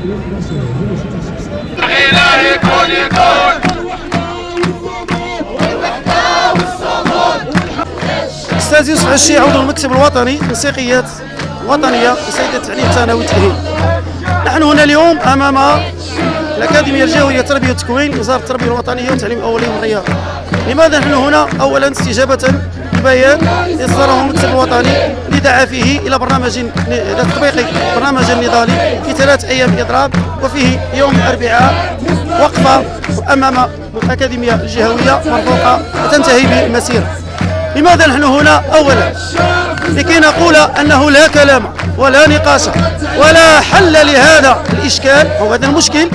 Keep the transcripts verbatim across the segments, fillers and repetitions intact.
أستاذ يوسف عشي عضو المكتب الوطني للتنسيقيات الوطنية لسيدة التعليم الثانوي والتأهيل. نحن هنا اليوم أمام الأكاديمية الجهوية للتربية والتكوين وزارة التربية الوطنية والتعليم الأولي والرياضة. لماذا نحن هنا؟ أولا استجابة لبيان إصداره المكتب الوطني اللي دعا فيه إلى برنامج تطبيق برنامج نضالي في ثلاث أيام إضراب، وفيه يوم الأربعاء وقفة أمام الأكاديمية الجهوية مرفوقة وتنتهي بالمسيرة. لماذا نحن هنا؟ أولا لكي نقول أنه لا كلام ولا نقاش ولا حل لهذا الإشكال أو هذا المشكل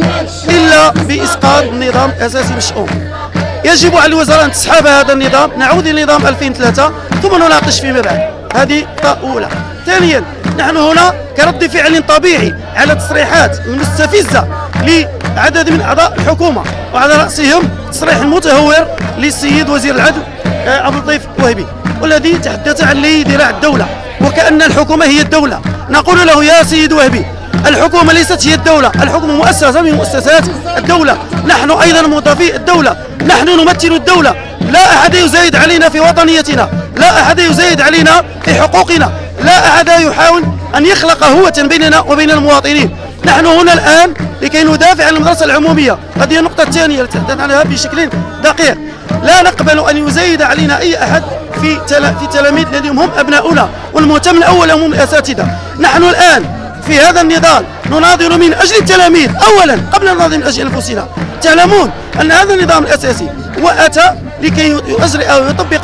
إلا بإسقاط النظام الأساسي بالشؤون. يجب على الوزارة أن تسحب هذا النظام، نعود إلى نظام ألفين وثلاثة ثم نناقش فيما بعد. هذه نقطة أولى. ثانيا نحن هنا كرد فعل طبيعي على تصريحات المستفزة لعدد من أعضاء الحكومة، وعلى رأسهم تصريح المتهور للسيد وزير العدل عبد اللطيف وهبي، والذي تحدث عن لي ذراع الدولة وكأن الحكومة هي الدولة. نقول له يا سيد وهبي، الحكومة ليست هي الدولة، الحكومة مؤسسة من مؤسسات الدولة، نحن أيضا موظفي الدولة، نحن نمثل الدولة، لا أحد يزايد علينا في وطنيتنا، لا أحد يزايد علينا في حقوقنا، لا أحد يحاول أن يخلق هوة بيننا وبين المواطنين. نحن هنا الآن لكي ندافع عن المدرسة العمومية. هذه النقطة الثانية التي تحدث عنها بشكل دقيق. لا نقبل أن يزايد علينا أي أحد في في التلاميذ الذين هم أبناؤنا، والمهتم الأول هم الأساتذة. نحن الآن في هذا النضال نناضل من أجل التلاميذ أولا قبل أن نناضل من أجل أنفسنا. تعلمون أن هذا النظام الأساسي وأتى لكي يجري أو يطبق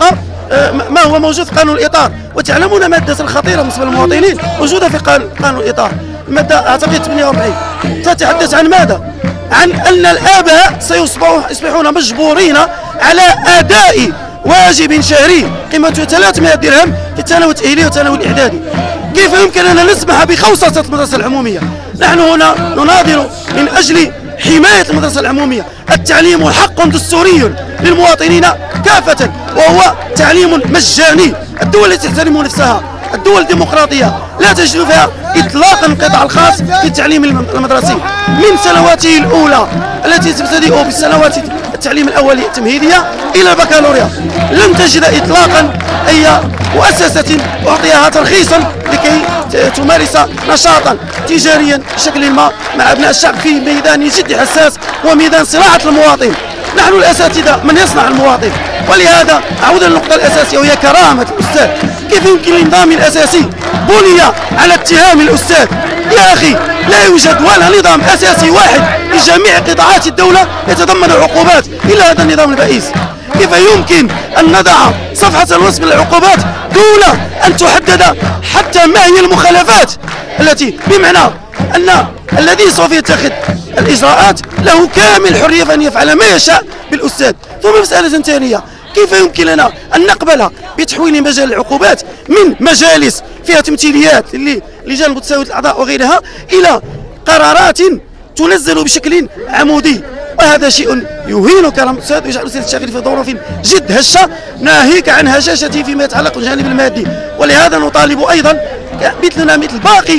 ما هو موجود في قانون الإطار، وتعلمون مادة خطيرة بالنسبة للمواطنين موجودة في قانون الإطار، المادة أعتقد ثمانية وأربعين، تتحدث عن ماذا؟ عن أن الآباء سيصبحون مجبورين على أداء واجب شهري قيمته ثلاثمائة درهم في الثانوي التأهيلي والثانوي الإعدادي. كيف يمكن أن نسمح بخوصة المدرسة العمومية؟ نحن هنا نناضل من أجل حماية المدرسة العمومية. التعليم حق دستوري للمواطنين كافة، وهو تعليم مجاني. الدول التي تحترم نفسها، الدول الديمقراطية، لا تجد فيها إطلاقا القطاع الخاص في التعليم المدرسي من سنواته الأولى التي تبتدئ بالسنوات التعليم الأولي التمهيدية إلى البكالوريا. لم تجد إطلاقا أي مؤسسة أعطيها ترخيصا لكي تمارس نشاطا تجاريا بشكل ما مع أبناء الشعب في ميدان جد حساس وميدان صناعة المواطن. نحن الأساتذة من يصنع المواطن، ولهذا أعود للنقطة الأساسية وهي كرامة الأستاذ. كيف يمكن النظام الأساسي بني على اتهام الأستاذ؟ يا أخي لا يوجد ولا نظام أساسي واحد لجميع قطاعات الدولة يتضمن عقوبات إلا هذا النظام البائس. كيف يمكن أن نضع صفحة الوصف للعقوبات دون أن تحدد حتى ما هي المخالفات التي بمعنى أن الذي سوف يتخذ الإجراءات له كامل الحرية في أن يفعل ما يشاء بالأستاذ. ثم مسألة ثانية، كيف يمكن لنا أن نقبل بتحويل مجال العقوبات من مجالس فيها تمثيليات للجان متساوية الأعضاء وغيرها إلى قرارات تنزل بشكل عمودي؟ وهذا شيء يهين كرم الأستاذ ويجعل الأستاذ الشاغل في ظروف جد هشة، ناهيك عن هشاشته فيما يتعلق بالجانب المادي. ولهذا نطالب أيضا مثلنا مثل باقي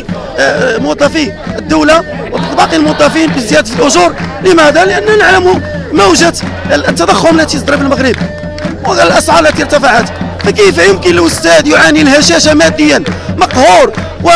موظفي الدولة وباقي الموظفين بزيادة الأجور. لماذا؟ لأننا نعلم موجة التضخم التي صدر في المغرب والأسعار التي ارتفعت. فكيف يمكن الأستاذ يعاني الهشاشة ماديا، مقهور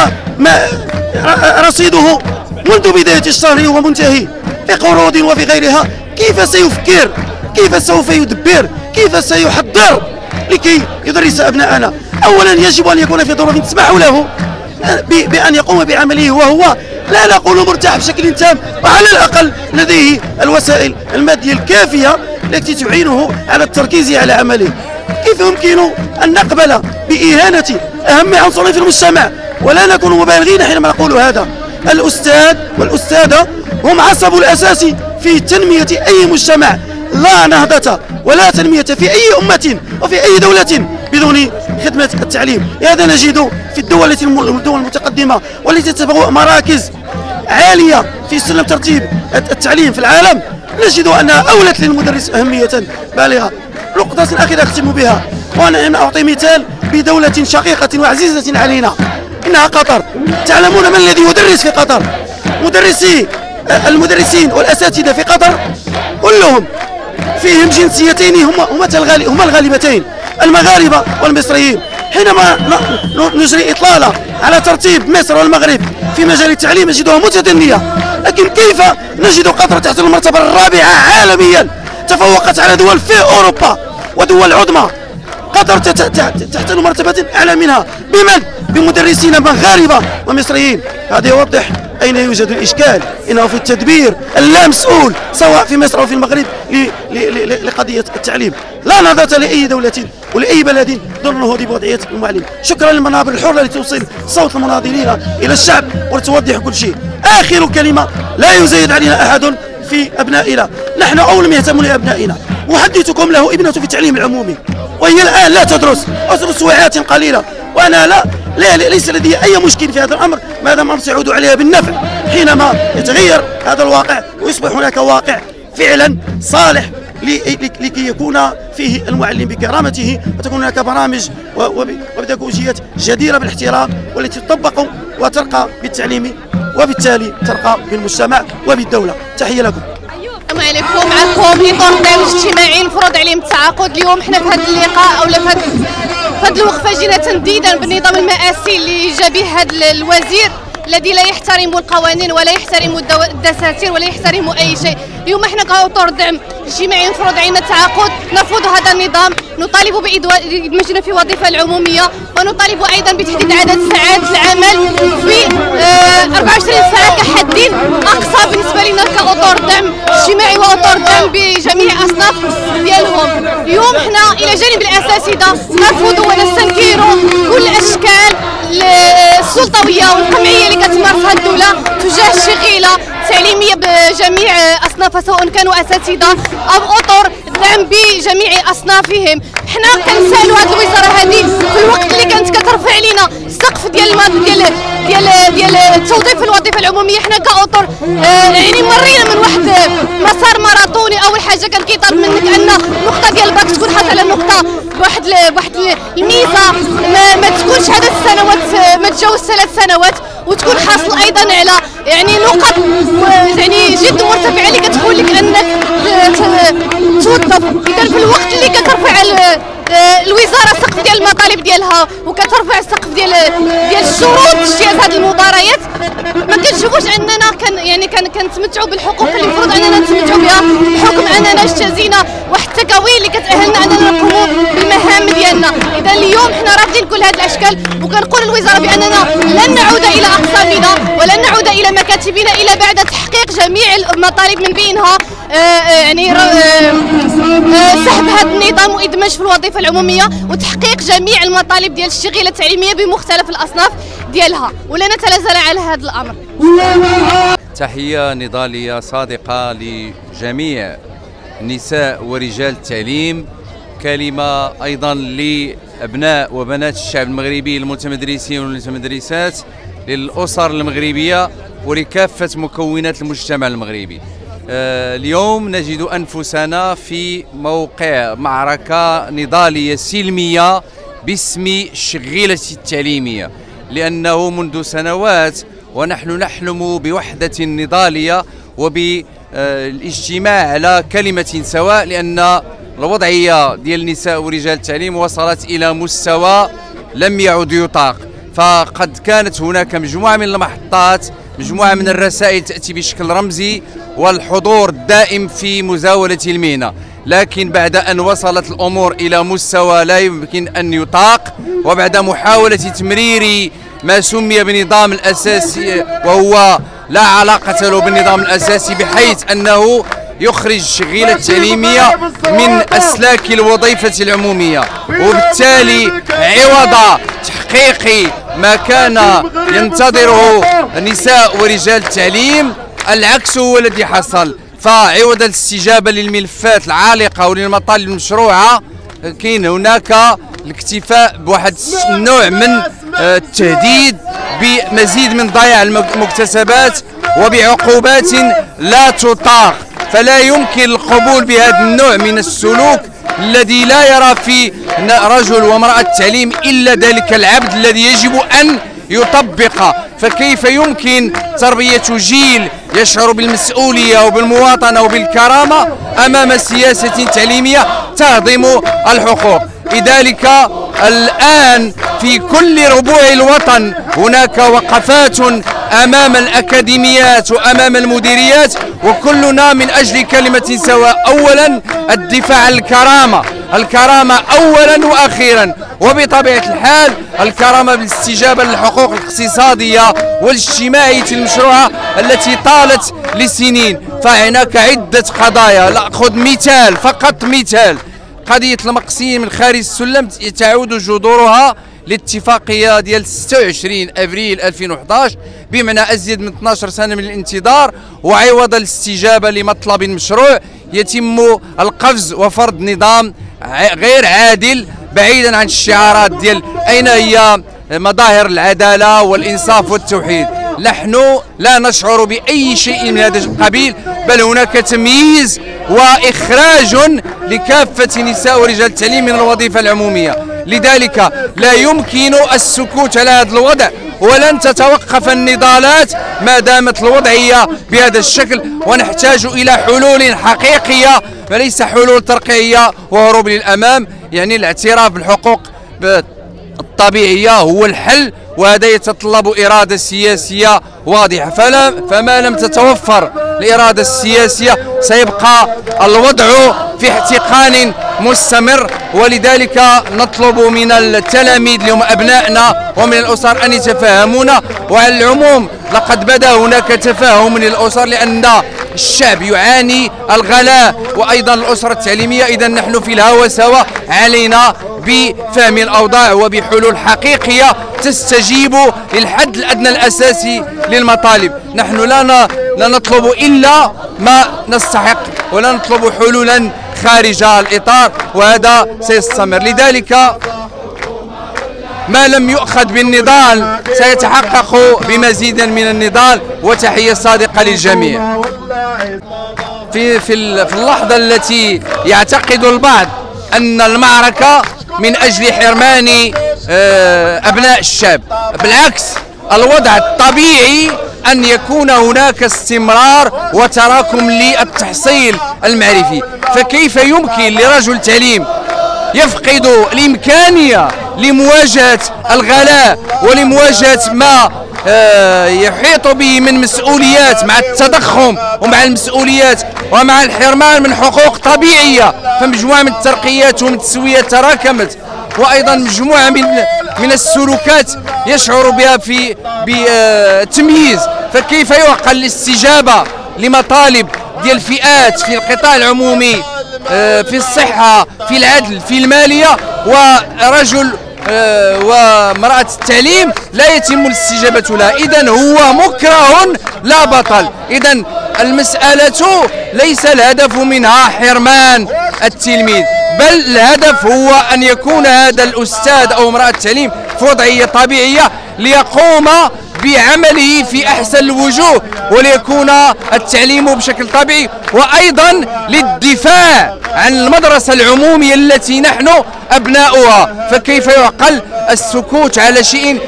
ورصيده منذ بداية الشهر ومنتهي في قروض وفي غيرها؟ كيف سيفكر؟ كيف سوف يدبر؟ كيف سيحضر لكي يدرس أبناءنا؟ أولا يجب أن يكون في ظروف تسمح له بأن يقوم بعمله، وهو لا نقول مرتاح بشكل تام، وعلى الأقل لديه الوسائل المادية الكافية التي تعينه على التركيز على عمله. كيف يمكن أن نقبل بإهانة أهم عنصر في المجتمع ولا نكون مبالغين حينما نقول هذا؟ الأستاذ والأستاذة هم عصب الأساسي في تنمية أي مجتمع. لا نهضة ولا تنمية في أي أمة وفي أي دولة بدون خدمة التعليم. هذا نجد في الدول الدول المتقدمة والتي تتبوأ مراكز عالية في سلم ترتيب التعليم في العالم، نجد أنها أولت للمدرس أهمية بالغة. نقطة أخيرة أختم بها، وأنا أعطي مثال بدولة شقيقة وعزيزة علينا، إنها قطر. تعلمون من الذي يدرس في قطر؟ مدرسي المدرسين والاساتذه في قطر كلهم فيهم جنسيتين هما هما هما الغالبتين، المغاربه والمصريين. حينما نجري اطلاله على ترتيب مصر والمغرب في مجال التعليم نجدها متدنيه، لكن كيف نجد قطر تحت المرتبه الرابعه عالميا، تفوقت على دول في اوروبا ودول عظمى. قطر تحت المرتبه اعلى منها، بمن؟ بمدرسين مغاربه ومصريين. هذا يوضح أين يوجد الإشكال، إنه في التدبير اللامسؤول سواء في مصر أو في المغرب لقضية التعليم. لا نظرة لأي دولة ولأي بلد دون النهوض بوضعية المعلم. شكرا للمنابر الحرة التي توصل صوت المناضلين إلى الشعب وتوضح كل شيء. آخر كلمة، لا يزايد علينا أحد في أبنائنا، نحن أول ما يهتم لأبنائنا. أحدثكم له ابنة في التعليم العمومي وهي الآن لا تدرس، أدرس ساعات قليلة، وأنا لا لا ليس لدي أي مشكل في هذا الأمر ما دام سيعود عليها بالنفع حينما يتغير هذا الواقع ويصبح هناك واقع فعلا صالح لكي يكون فيه المعلم بكرامته، وتكون هناك برامج وبيداغوجيات جديرة بالاحترام والتي تطبق وترقى بالتعليم وبالتالي ترقى بالمجتمع وبالدولة. تحية لكم. السلام عليكم. معكم إطار الدعم الاجتماعي المفروض عليهم التعاقد. اليوم حنا في هذا اللقاء او في هذا في هذه الوقفه جينا تنديدا بالنظام المآسي اللي جا به هذا الوزير الذي لا يحترم القوانين ولا يحترم الدساتير ولا يحترم اي شيء. اليوم احنا كاطر دعم اجتماعي المفروض علينا التعاقد، نرفض هذا النظام، نطالب بإدماجنا في الوظيفه العموميه، ونطالب ايضا بتحديد عدد ساعات العمل في أربعة وعشرين ساعه كحد اقصى بالنسبه لنا كاطر دعم اجتماعي واطر دعم بجميع اصناف ديالهم. اليوم احنا الى جانب الاساتذه نرفض ونستنكر كل اشكال السلطويه والقمعيه اللي كتمارسها الدوله تجاه الشغيله التعليميه بجميع اصنافها سواء كانوا اساتذه او اطر دعم بجميع اصنافهم. حنا كنسالوا هذه الوزاره هذه في الوقت اللي كانت كترفع علينا السقف ديال ديال ديال ديال التوظيف في الوظيفه العموميه. حنا كاطر آه يعني مرينا من واحد مسار ماراثوني. اول حاجه كان كيطالب منك ان النقطه ديال الباك تكون حاصله على النقطه بواحد بواحد الميزه ما, ما تكونش عدد السنوات ما تجاوز ثلاث سنوات، وتكون حاصل ايضا على يعني نقط يعني جد مرتفعه اللي كتقول لك انك توظف. اذا في الوقت اللي كترفع الوزاره السقف ديال المطالب ديالها وكترفع السقف ديال ديال الشروط اجتياز هذه المباريات، ما كنشوفوش اننا كان يعني كان كنتمتعوا بالحقوق اللي المفروض اننا نتمتعوا بها بحكم اننا اجتازينا واحد التكوين اللي كتاهلنا اننا نقوموا بالمهام ديالنا. اذا اليوم حنا رافضين كل هذه الاشكال، وكنقول للوزاره باننا لن نعود الى اقسامنا ولن نعود الى مكاتبنا الا بعد تحقيق جميع المطالب من بينها يعني سحب هذا النظام وادماج في الوظيفه العموميه وتحقيق جميع المطالب ديال الشغيله التعليميه بمختلف الاصناف ديالها، ولا نتنازل على هذا الامر. تحيه نضاليه صادقه لجميع نساء ورجال التعليم، كلمه ايضا لابناء وبنات الشعب المغربي المتمدرسين والمتمدرسات، للاسر المغربيه ولكافه مكونات المجتمع المغربي. اليوم نجد أنفسنا في موقع معركة نضالية سلمية باسم الشغيلة التعليمية، لأنه منذ سنوات ونحن نحلم بوحدة نضالية وبالاجتماع على كلمة سواء، لأن الوضعية ديال النساء ورجال التعليم وصلت إلى مستوى لم يعد يطاق. فقد كانت هناك مجموعة من المحطات، مجموعة من الرسائل تأتي بشكل رمزي والحضور الدائم في مزاولة المهنة، لكن بعد أن وصلت الأمور إلى مستوى لا يمكن أن يطاق، وبعد محاولة تمرير ما سمي بالنظام الأساسي وهو لا علاقة له بالنظام الأساسي، بحيث أنه يخرج الشغيلة التعليمية من أسلاك الوظيفة العمومية، وبالتالي عوض تحقيق ما كان ينتظره نساء ورجال التعليم العكس هو الذي حصل. فعوض الاستجابة للملفات العالقة وللمطالب المشروعة كاين هناك الاكتفاء بواحد النوع من التهديد بمزيد من ضياع المكتسبات وبعقوبات لا تطاق. فلا يمكن القبول بهذا النوع من السلوك الذي لا يرى في رجل وامرأة التعليم إلا ذلك العبد الذي يجب أن يطبقها. فكيف يمكن تربية جيل يشعر بالمسؤولية وبالمواطنة وبالكرامة أمام سياسة تعليمية تهضم الحقوق؟ لذلك الآن في كل ربوع الوطن هناك وقفات أمام الأكاديميات وأمام المديريات، وكلنا من أجل كلمة سواء. أولا الدفاع عن الكرامة، الكرامة أولا وأخيرا، وبطبيعة الحال الكرامة بالاستجابة للحقوق الاقتصادية والاجتماعية المشروعة التي طالت لسنين. فهناك عدة قضايا، نأخذ مثال فقط مثال، قضية المقصين من خارج السلم تعود جذورها الاتفاقية ديال ستة وعشرين أبريل ألفين وأحد عشر، بمعنى أزيد من اثني عشر سنة من الانتظار، وعوض الاستجابة لمطلب مشروع يتم القفز وفرض نظام غير عادل بعيدا عن الشعارات ديال أين هي مظاهر العدالة والإنصاف والتوحيد. نحن لا نشعر بأي شيء من هذا القبيل، بل هناك تمييز وإخراج لكافة نساء ورجال التعليم من الوظيفة العمومية. لذلك لا يمكن السكوت على هذا الوضع، ولن تتوقف النضالات ما دامت الوضعية بهذا الشكل، ونحتاج إلى حلول حقيقية وليس حلول ترقيعية وهروب للأمام. يعني الاعتراف بالحقوق الطبيعية هو الحل، وهذا يتطلب إرادة سياسية واضحة. فلا فما لم تتوفر الإرادة السياسية سيبقى الوضع في احتقان مستمر. ولذلك نطلب من التلاميذ اليوم أبنائنا ومن الأسر أن يتفهمون، وعلى العموم لقد بدا هناك تفاهم من الأسر، لأن الشعب يعاني الغلاء وأيضا الأسرة التعليمية. إذا نحن في الهوى سوا، علينا بفهم الأوضاع وبحلول حقيقية تستجيب للحد الأدنى الأساسي للمطالب. نحن لا لا نطلب إلا ما نستحق، ولا نطلب حلولا خارج الإطار، وهذا سيستمر. لذلك ما لم يؤخذ بالنضال سيتحقق بمزيد من النضال. وتحية صادقة للجميع. في في في اللحظة التي يعتقد البعض أن المعركة من أجل حرمان أبناء الشعب، بالعكس الوضع الطبيعي أن يكون هناك استمرار وتراكم للتحصيل المعرفي. فكيف يمكن لرجل تعليم يفقد الإمكانية لمواجهة الغلاء ولمواجهة ما يحيط به من مسؤوليات مع التضخم ومع المسؤوليات ومع الحرمان من حقوق طبيعية؟ فمجموعة من الترقيات ومن التسويات تراكمت، وأيضا مجموعة من من السلوكات يشعر بها في بتمييز. فكيف يعقل الاستجابة لمطالب ديال الفئات في القطاع العمومي، في الصحة، في العدل، في المالية، ورجل وامرأة التعليم لا يتم الاستجابة لها؟ إذن هو مكره لا بطل. إذن المسألة ليس الهدف منها حرمان التلميذ، بل الهدف هو أن يكون هذا الأستاذ أو امرأة التعليم في وضعية طبيعية ليقوم بعمله في أحسن الوجوه، وليكون التعليم بشكل طبيعي، وأيضا للدفاع عن المدرسة العمومية التي نحن أبناؤها. فكيف يعقل السكوت على شيء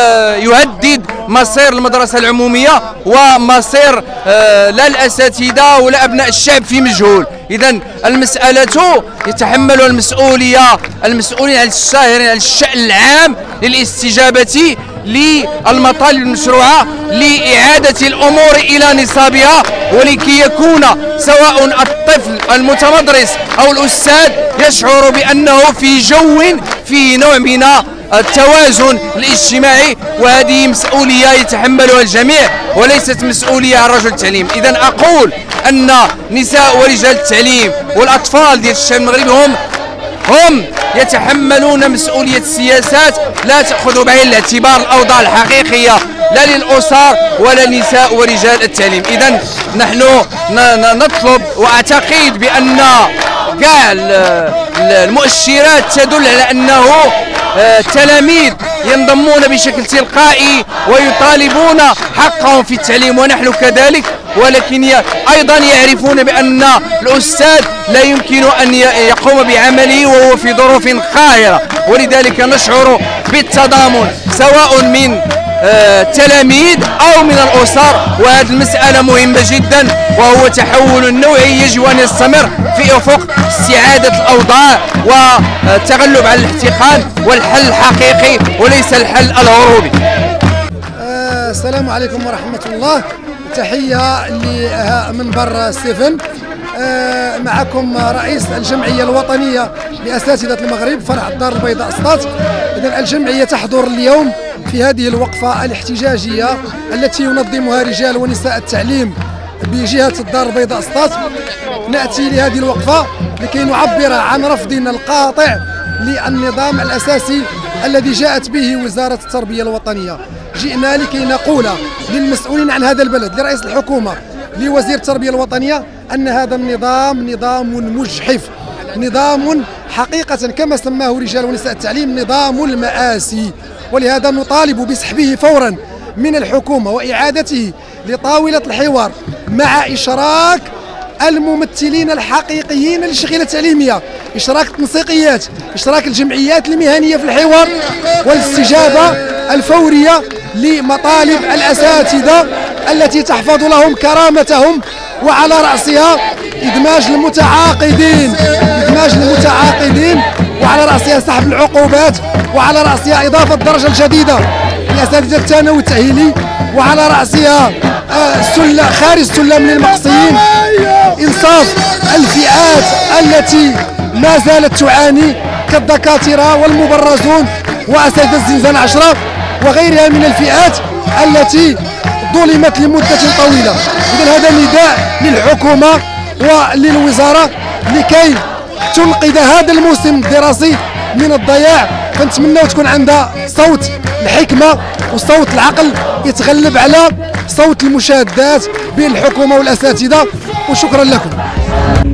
يهدد مصير المدرسة العمومية ومصير لا الأساتذة ولا أبناء الشعب في مجهول؟ إذن المسألة يتحمل المسؤولية المسؤولين عن الشاهرين عن الشأن العام للاستجابة للمطالب المشروعة لإعادة الأمور إلى نصابها، ولكي يكون سواء الطفل المتمدرس أو الأستاذ يشعر بأنه في جو فيه نوع من التوازن الاجتماعي. وهذه مسؤولية يتحملها الجميع وليست مسؤولية عن رجل التعليم. إذن أقول أن نساء ورجال التعليم والأطفال ديال الشعب المغربي هم هم يتحملون مسؤولية السياسات لا تأخذ بعين الاعتبار الأوضاع الحقيقية لا للأسر ولا لنساء ورجال التعليم. إذن نحن نطلب، وأعتقد بأن كاع المؤشرات تدل على أنه التلاميذ ينضمون بشكل تلقائي ويطالبون حقهم في التعليم، ونحن كذلك، ولكن أيضا يعرفون بأن الأستاذ لا يمكن أن يقوم بعمله وهو في ظروف قاهرة. ولذلك نشعر بالتضامن سواء من التلاميذ او من الاسر، وهذه المساله مهمه جدا، وهو تحول نوعي يجب ان يستمر في افق استعاده الاوضاع والتغلب على الاحتقان والحل الحقيقي وليس الحل الهروبي. آه السلام عليكم ورحمه الله، تحيه لمنبر ستيفن. آه معكم رئيس الجمعيه الوطنيه لاساتذه المغرب فرع الدار البيضاء سطات. اذا الجمعيه تحضر اليوم في هذه الوقفه الاحتجاجيه التي ينظمها رجال ونساء التعليم بجهه الدار البيضاء سطات. ناتي لهذه الوقفه لكي نعبر عن رفضنا القاطع للنظام الاساسي الذي جاءت به وزاره التربيه الوطنيه. جئنا لكي نقول للمسؤولين عن هذا البلد، لرئيس الحكومه، لوزير التربيه الوطنيه، ان هذا النظام نظام مجحف، نظام حقيقه كما سماه رجال ونساء التعليم نظام المآسي. ولهذا نطالب بسحبه فورا من الحكومه واعادته لطاوله الحوار مع اشراك الممثلين الحقيقيين للشغيله التعليميه، اشراك التنسيقيات، اشراك الجمعيات المهنيه في الحوار، والاستجابه الفوريه لمطالب الاساتذه التي تحفظ لهم كرامتهم، وعلى راسها ادماج المتعاقدين ادماج المتعاقدين وعلى راسها سحب العقوبات، وعلى راسها اضافه الدرجه الجديده لاساتذه الثانوي التاهيلي، وعلى راسها السلة خارج السلم للمقصيين، انصاف الفئات التي ما زالت تعاني كالدكاتره والمبرزون واساتذه الزنزانه عشرة وغيرها من الفئات التي ظلمت لمده طويله. اذا هذا نداء للحكومه وللوزاره لكي تنقذ هذا الموسم الدراسي من الضياع، فنتمنى تكون عندها صوت الحكمه وصوت العقل يتغلب على صوت المشادات بين الحكومه والاساتذه. وشكرا لكم.